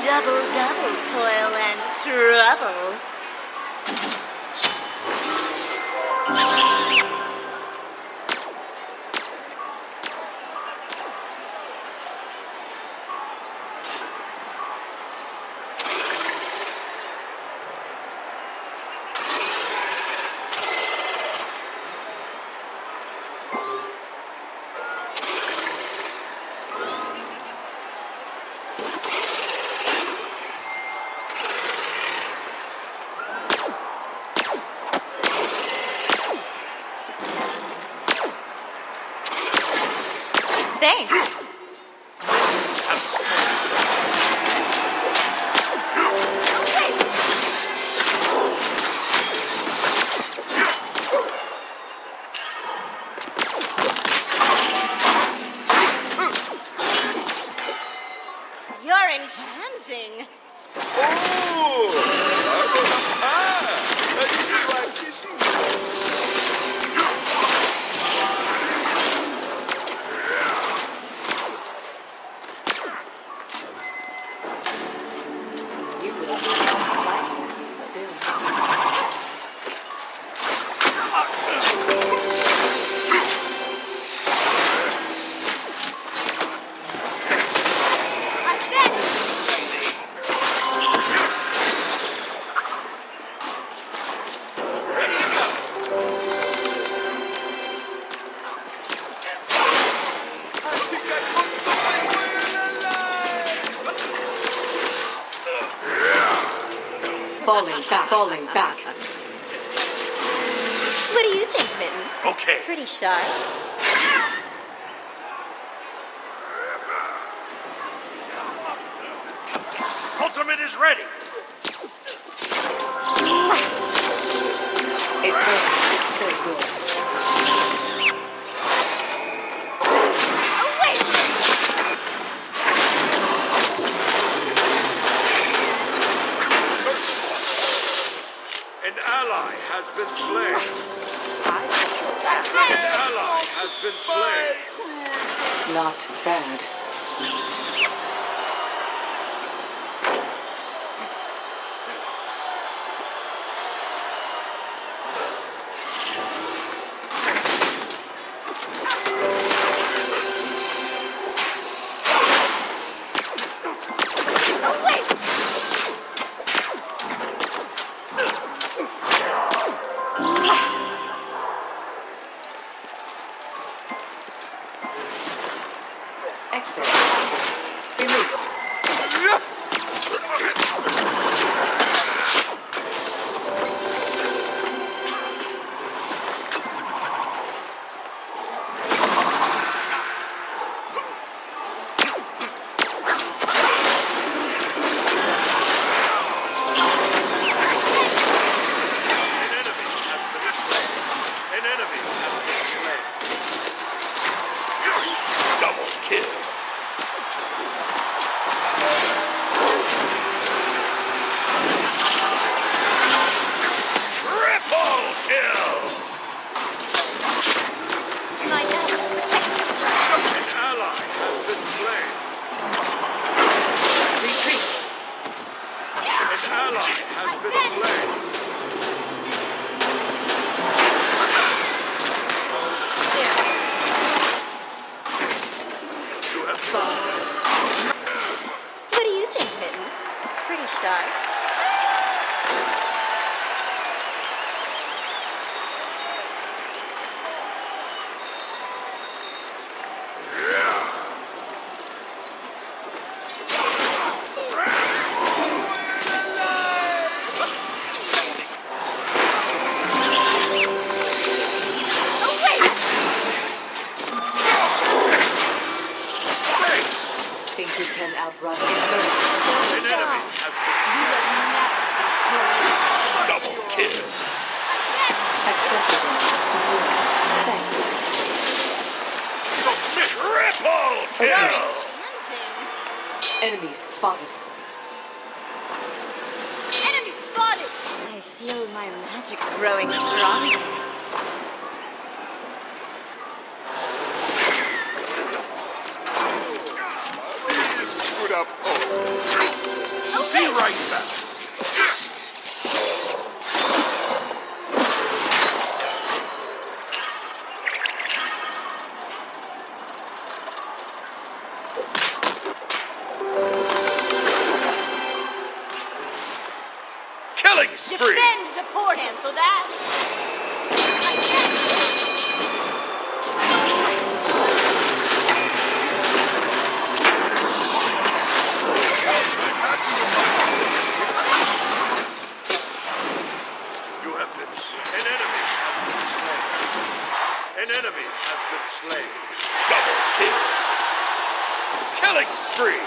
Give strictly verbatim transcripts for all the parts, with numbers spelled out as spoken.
Double, double toil and trouble. Thanks. You're enchanting. Oh! You will like this soon. Falling back, falling back. What do you think, Mittens? Okay. Pretty sharp. Ultimate is ready. It burns so good. Oh, wait! An ally has been slain. That's An it! ally has been slain. Not bad. Oh, wait! Exit. Released. An enemy has been slain. Double kill. Triple kill. My God. An ally has been slain. Retreat. An ally has been slain. You have What do you think, Mittens? Pretty sharp. Oh, wait! Think you can outrun it? An enemy has been slain. Double kill. Acceptable. Right. Thanks. Triple You're kill. enchanting. Enemies spotted. Enemy spotted! I feel my magic growing stronger. Good up. Oh. fast. You have been slain. An enemy has been slain. An enemy has been slain. Double kill. Killing spree.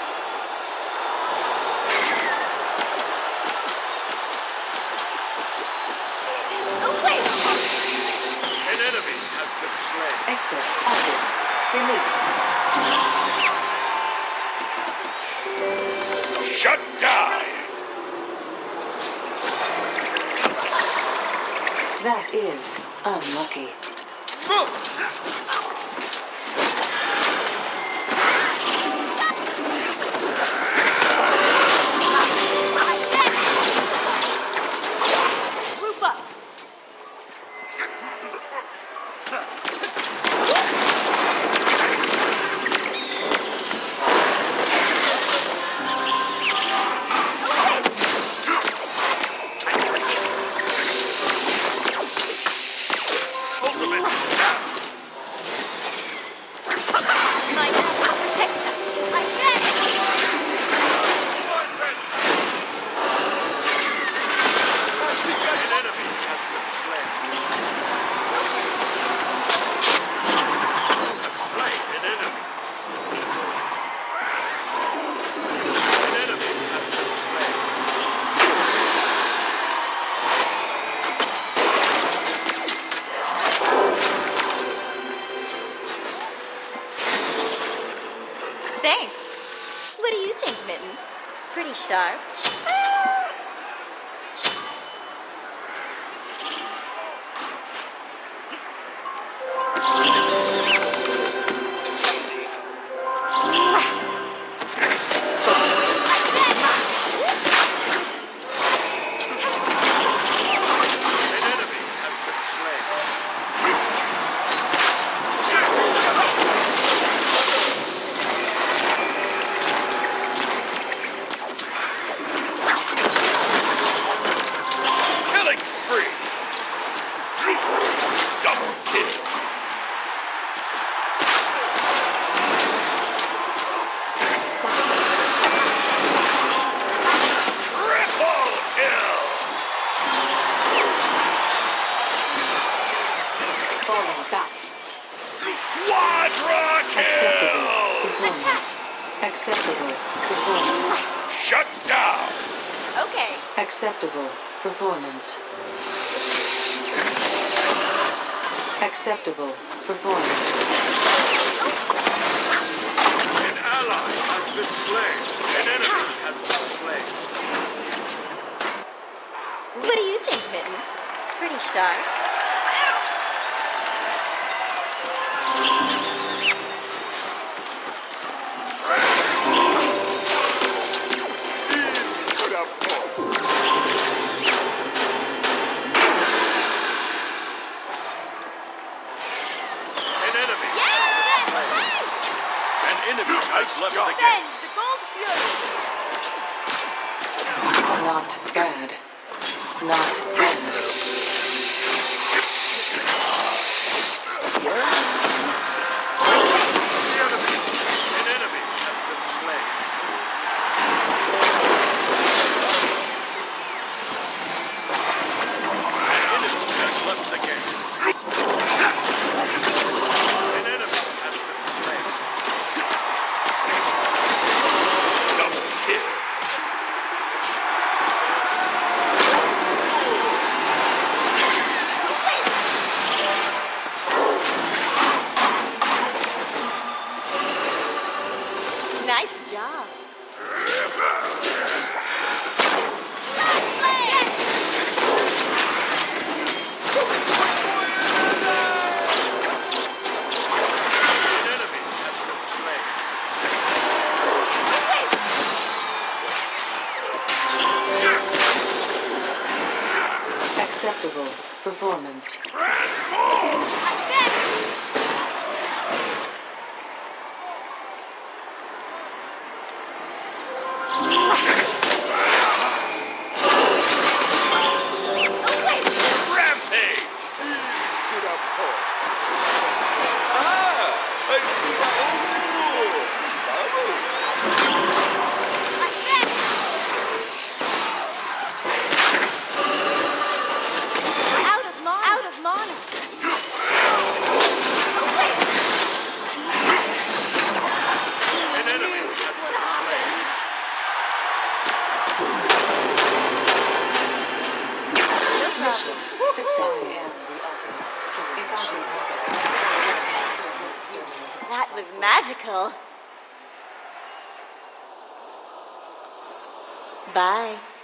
Oh, wait! An enemy has been slain. Access active. Released. Shut down. That is unlucky. Group up. Ultimate. My magic protects us. I bet. An enemy has been slain. You have slain an enemy. An enemy has been slain. Thanks. What do you think, Mittens? Pretty sharp. An enemy has been slain. Killing spree. Double kill. Triple kill. Falling back. Quadra Acceptable kill. performance. Acceptable performance. Shut down. Okay. Acceptable performance. Acceptable performance. An ally has been slain. An enemy has been slain. What do you think, Mittens? Pretty sharp. Put up forward. An enemy has been slain. An enemy has left the game. Bend the gold fury. Not bad. Not bad. An enemy has been slain. An enemy has left the game. An enemy has been slain. Double kill. Nice job. An enemy has been slain. Acceptable performance. Oh, wait! I am the ultimate killing machine. That was magical. Bye.